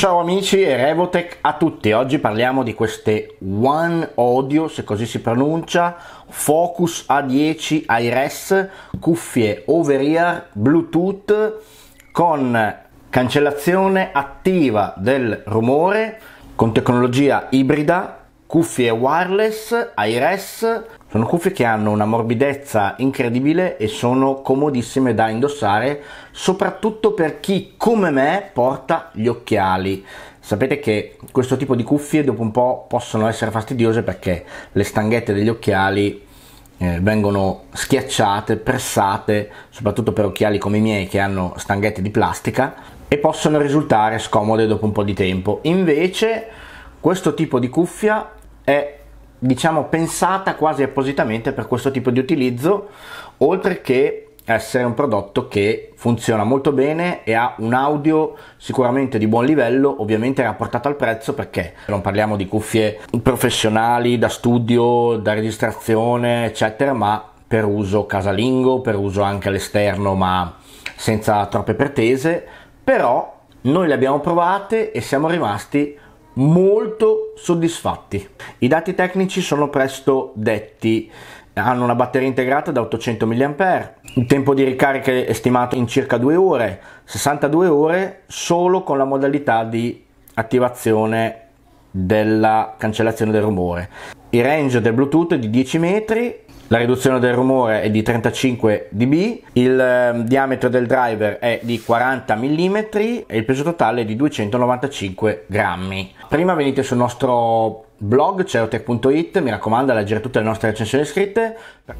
Ciao amici e Revotech a tutti. Oggi parliamo di queste One Audio, se così si pronuncia, Focus A10 Hi-Res, cuffie over-ear Bluetooth con cancellazione attiva del rumore, con tecnologia ibrida, cuffie wireless Hi-Res. Sono cuffie che hanno una morbidezza incredibile e sono comodissime da indossare, soprattutto per chi come me porta gli occhiali. Sapete che questo tipo di cuffie dopo un po' possono essere fastidiose perché le stanghette degli occhiali vengono schiacciate, pressate, soprattutto per occhiali come i miei che hanno stanghette di plastica, e possono risultare scomode dopo un po' di tempo. Invece questo tipo di cuffia è, diciamo, pensata quasi appositamente per questo tipo di utilizzo, oltre che essere un prodotto che funziona molto bene e ha un audio sicuramente di buon livello, ovviamente rapportato al prezzo, perché non parliamo di cuffie professionali da studio, da registrazione eccetera, ma per uso casalingo, per uso anche all'esterno ma senza troppe pretese. Però noi le abbiamo provate e siamo rimasti molto soddisfatti. I dati tecnici sono presto detti: hanno una batteria integrata da 800 mAh, il tempo di ricarica è stimato in circa 2 ore, 62 ore solo con la modalità di attivazione della cancellazione del rumore. Il range del Bluetooth è di 10 metri, la riduzione del rumore è di 35 dB, il diametro del driver è di 40 mm e il peso totale è di 295 grammi. Prima venite sul nostro blog cerotech.it, mi raccomando, a leggere tutte le nostre recensioni scritte.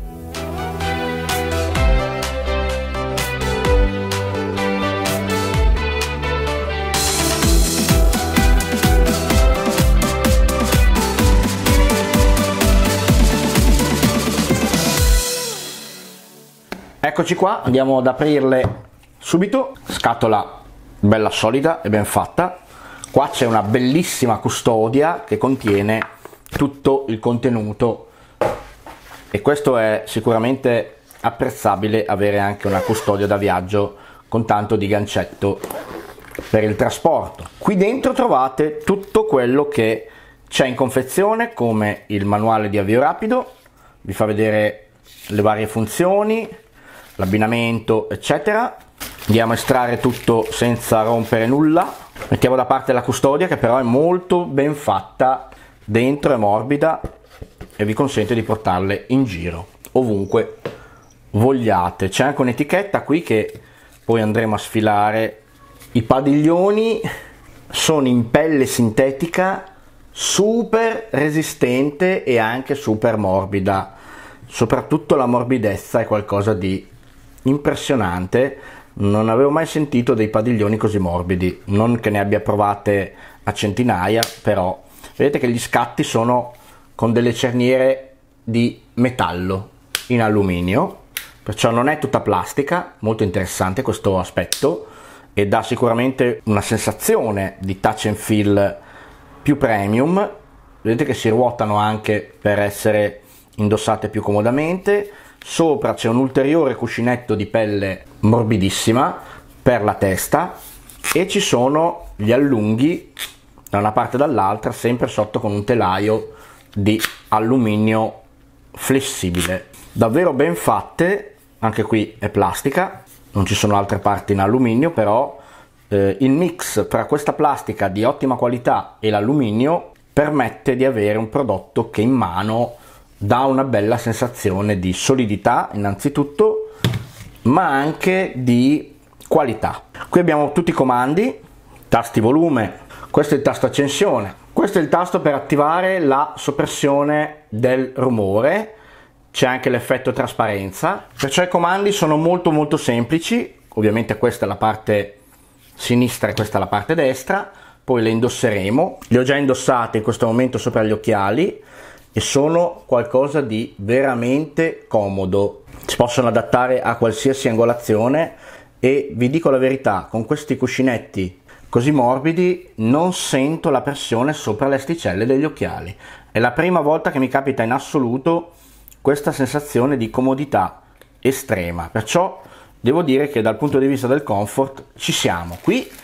Eccoci qua, andiamo ad aprirle subito. Scatola bella solida e ben fatta. Qua c'è una bellissima custodia che contiene tutto il contenuto, e questo è sicuramente apprezzabile, avere anche una custodia da viaggio con tanto di gancetto per il trasporto. Qui dentro trovate tutto quello che c'è in confezione, come il manuale di avvio rapido, vi fa vedere le varie funzioni, l'abbinamento eccetera. Andiamo a estrarre tutto senza rompere nulla. Mettiamo da parte la custodia, che però è molto ben fatta, dentro è morbida e vi consente di portarle in giro ovunque vogliate. C'è anche un'etichetta qui che poi andremo a sfilare. I padiglioni sono in pelle sintetica, super resistente e anche super morbida, soprattutto la morbidezza è qualcosa di impressionante. Non avevo mai sentito dei padiglioni così morbidi, non che ne abbia provate a centinaia, però vedete che gli scatti sono con delle cerniere di metallo in alluminio, perciò non è tutta plastica. Molto interessante questo aspetto e dà sicuramente una sensazione di touch and feel più premium. Vedete che si ruotano anche per essere indossate più comodamente. Sopra c'è un ulteriore cuscinetto di pelle morbidissima per la testa e ci sono gli allunghi da una parte e dall'altra, sempre sotto con un telaio di alluminio flessibile. Davvero ben fatte, anche qui è plastica, non ci sono altre parti in alluminio, però il mix tra questa plastica di ottima qualità e l'alluminio permette di avere un prodotto che in mano dà una bella sensazione di solidità innanzitutto, ma anche di qualità. Qui abbiamo tutti i comandi, tasti volume, questo è il tasto accensione, questo è il tasto per attivare la soppressione del rumore, c'è anche l'effetto trasparenza. Perciò i comandi sono molto semplici. Ovviamente questa è la parte sinistra e questa è la parte destra, poi le indosseremo. Le ho già indossate in questo momento sopra gli occhiali e sono qualcosa di veramente comodo, si possono adattare a qualsiasi angolazione e vi dico la verità, con questi cuscinetti così morbidi non sento la pressione sopra le asticelle degli occhiali. È la prima volta che mi capita in assoluto questa sensazione di comodità estrema, perciò devo dire che dal punto di vista del comfort ci siamo. Qui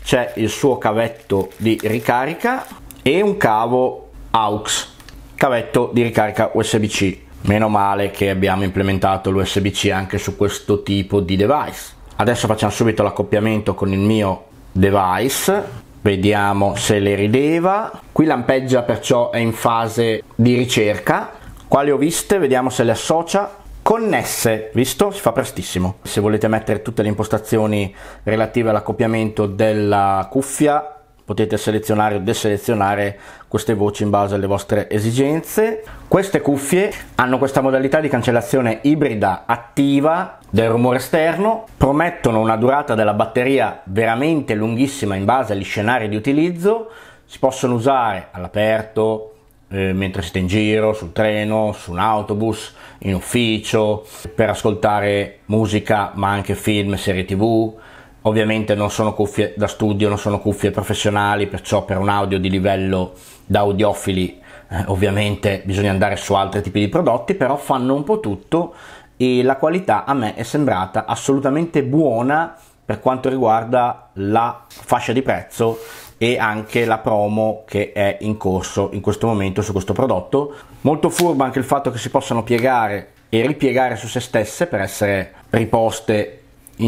c'è il suo cavetto di ricarica e un cavo AUX, cavetto di ricarica USB-C. Meno male che abbiamo implementato l'USB-C anche su questo tipo di device. Adesso facciamo subito l'accoppiamento con il mio device, vediamo se le rideva. Qui lampeggia, perciò è in fase di ricerca. Qua le ho viste, vediamo se le associa. Connesse, visto? Si fa prestissimo. Se volete mettere tutte le impostazioni relative all'accoppiamento della cuffia, potete selezionare o deselezionare queste voci in base alle vostre esigenze. Queste cuffie hanno questa modalità di cancellazione ibrida attiva del rumore esterno, promettono una durata della batteria veramente lunghissima in base agli scenari di utilizzo, si possono usare all'aperto, mentre siete in giro, sul treno, su un autobus, in ufficio, per ascoltare musica ma anche film, serie tv. Ovviamente non sono cuffie da studio, non sono cuffie professionali, perciò per un audio di livello da audiofili ovviamente bisogna andare su altri tipi di prodotti, però fanno un po' tutto e la qualità a me è sembrata assolutamente buona per quanto riguarda la fascia di prezzo e anche la promo che è in corso in questo momento su questo prodotto. Molto furbo anche il fatto che si possano piegare e ripiegare su se stesse per essere riposte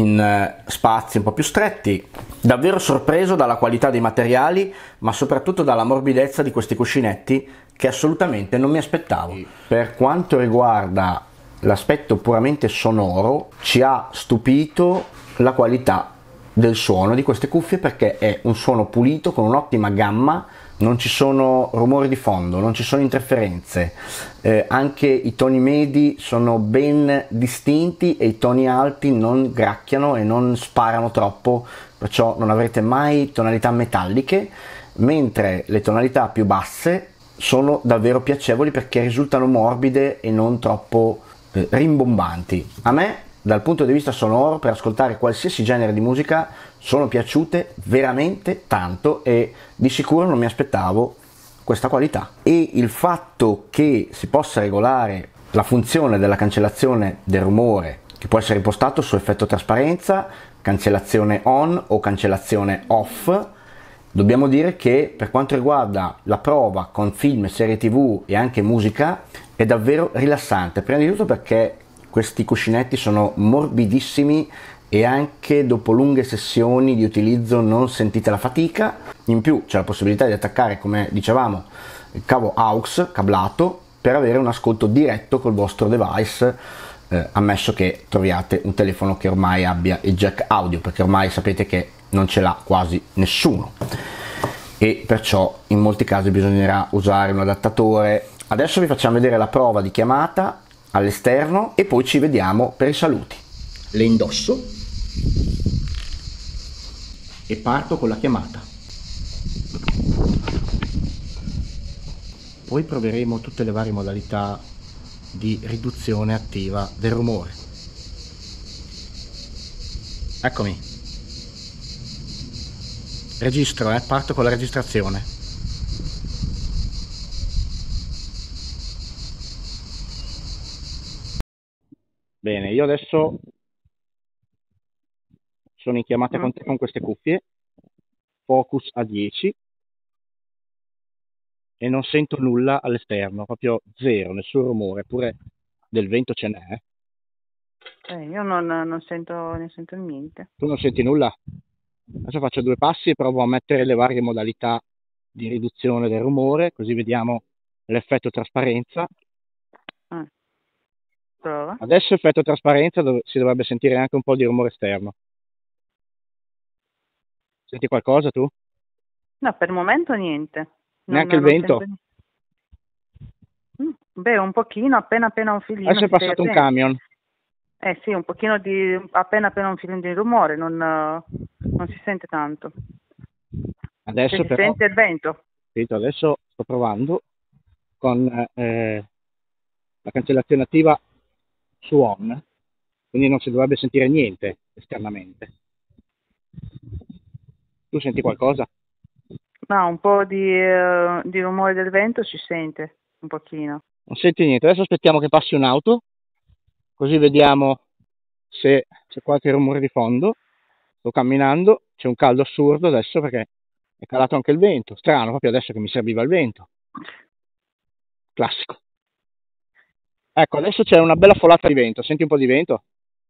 in spazi un po' più stretti. Davvero sorpreso dalla qualità dei materiali, ma soprattutto dalla morbidezza di questi cuscinetti che assolutamente non mi aspettavo. Per quanto riguarda l'aspetto puramente sonoro, ci ha stupito la qualità del suono di queste cuffie, perché è un suono pulito con un'ottima gamma, non ci sono rumori di fondo, non ci sono interferenze, anche i toni medi sono ben distinti e i toni alti non gracchiano e non sparano troppo, perciò non avrete mai tonalità metalliche, mentre le tonalità più basse sono davvero piacevoli perché risultano morbide e non troppo rimbombanti. A me, dal punto di vista sonoro, per ascoltare qualsiasi genere di musica, sono piaciute veramente tanto e di sicuro non mi aspettavo questa qualità. E il fatto che si possa regolare la funzione della cancellazione del rumore, che può essere impostato su effetto trasparenza, cancellazione on o cancellazione off, dobbiamo dire che per quanto riguarda la prova con film, serie tv e anche musica è davvero rilassante, prima di tutto perché questi cuscinetti sono morbidissimi e anche dopo lunghe sessioni di utilizzo non sentite la fatica. In più c'è la possibilità di attaccare, come dicevamo, il cavo AUX cablato per avere un ascolto diretto col vostro device, ammesso che troviate un telefono che ormai abbia il jack audio, perché ormai sapete che non ce l'ha quasi nessuno e perciò in molti casi bisognerà usare un adattatore. Adesso vi facciamo vedere la prova di chiamata all'esterno e poi ci vediamo per i saluti. Le indosso e parto con la chiamata. Poi proveremo tutte le varie modalità di riduzione attiva del rumore. Eccomi. Registro, parto con la registrazione. Bene, io adesso sono in chiamata con te con queste cuffie, focus a 10 e non sento nulla all'esterno, proprio zero, nessun rumore, pure del vento ce n'è. Io non sento niente. Tu non senti nulla? Adesso faccio 2 passi e provo a mettere le varie modalità di riduzione del rumore, così vediamo l'effetto trasparenza. Prova. Adesso effetto trasparenza si dovrebbe sentire anche un po' di rumore esterno. Senti qualcosa tu? No, per il momento niente. Neanche il vento? Beh, un pochino, appena un filino. Adesso è passato un camion. Sì, un pochino di appena un filino di rumore, non si sente tanto. Adesso si sente il vento. Adesso sto provando con la cancellazione attiva su on, quindi non si dovrebbe sentire niente esternamente. Tu senti qualcosa? No, un po' di rumore del vento si sente, un pochino. Non senti niente, adesso aspettiamo che passi un'auto, così vediamo se c'è qualche rumore di fondo. sto camminando, c'è un caldo assurdo adesso perché è calato anche il vento, strano, proprio adesso che mi serviva il vento. Classico. Ecco, adesso c'è una bella folata di vento, senti un po' di vento?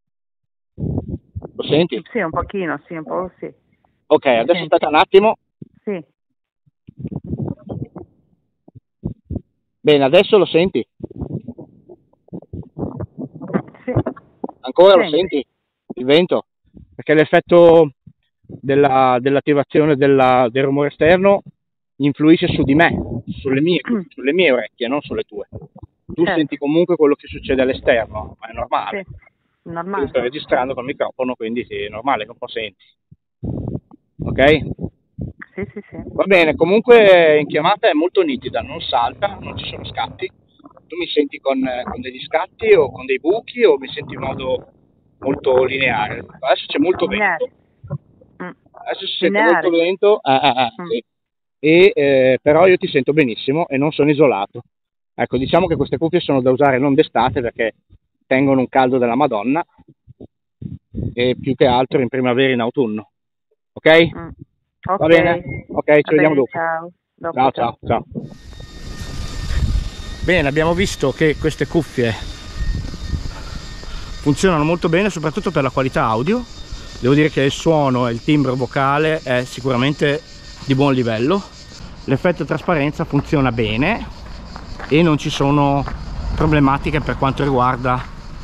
Lo senti? Sì, un pochino, sì, un po' sì. Ok, adesso aspetta un attimo. Sì. Bene, adesso lo senti? Sì. Ancora lo senti? Il vento? Perché l'effetto dell'attivazione del rumore esterno influisce su di me, sulle mie orecchie, non sulle tue. Tu senti comunque quello che succede all'esterno, ma è normale. Sì, normale. Io sto registrando col microfono, quindi sì, è normale che un po' senti. Ok? Sì, sì, sì. Va bene, comunque in chiamata è molto nitida, non salta, non ci sono scatti. Tu mi senti con degli scatti o con dei buchi o mi senti in modo molto lineare? Adesso c'è molto vento. Adesso si sente molto vento, sì. Però io ti sento benissimo e non sono isolato. Ecco, diciamo che queste cuffie sono da usare non d'estate perché tengono un caldo della Madonna e più che altro in primavera e in autunno. Ok? Va bene? Ok, ci vediamo dopo. Ciao. Bene, abbiamo visto che queste cuffie funzionano molto bene, soprattutto per la qualità audio. Devo dire che il suono e il timbro vocale è sicuramente di buon livello. L'effetto trasparenza funziona bene e non ci sono problematiche per quanto riguarda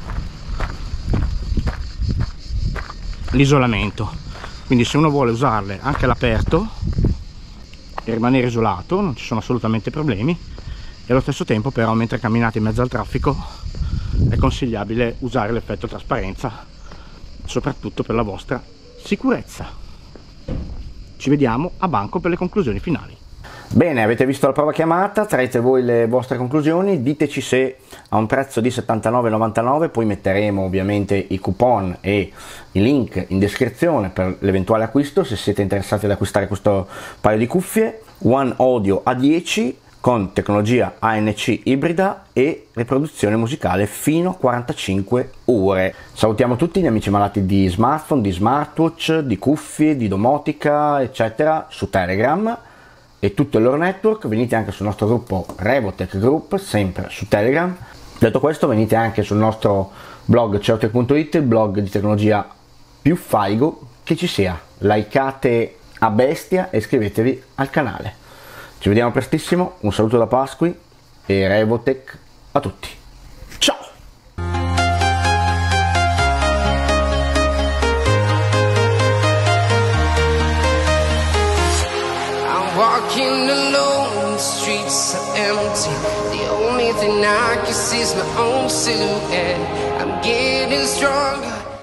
l'isolamento. Quindi se uno vuole usarle anche all'aperto e rimanere isolato non ci sono assolutamente problemi, e allo stesso tempo però mentre camminate in mezzo al traffico è consigliabile usare l'effetto trasparenza, soprattutto per la vostra sicurezza. Ci vediamo a banco per le conclusioni finali. Bene, avete visto la prova chiamata, traete voi le vostre conclusioni, diteci se a un prezzo di 79,99, poi metteremo ovviamente i coupon e i link in descrizione per l'eventuale acquisto se siete interessati ad acquistare questo paio di cuffie. One Audio A10 con tecnologia ANC ibrida e riproduzione musicale fino a 45 ore. Salutiamo tutti gli amici malati di smartphone, di smartwatch, di cuffie, di domotica, eccetera, su Telegram e tutto il loro network. Venite anche sul nostro gruppo Revotech Group, sempre su Telegram. Detto questo, venite anche sul nostro blog ceotech.it, il blog di tecnologia più faigo che ci sia. Likeate a bestia e iscrivetevi al canale. Ci vediamo prestissimo, un saluto da Pasqui e Revotech a tutti. Ciao! I'm walking alone, the streets are empty. The only thing I can see is my own silhouette. I'm getting stronger.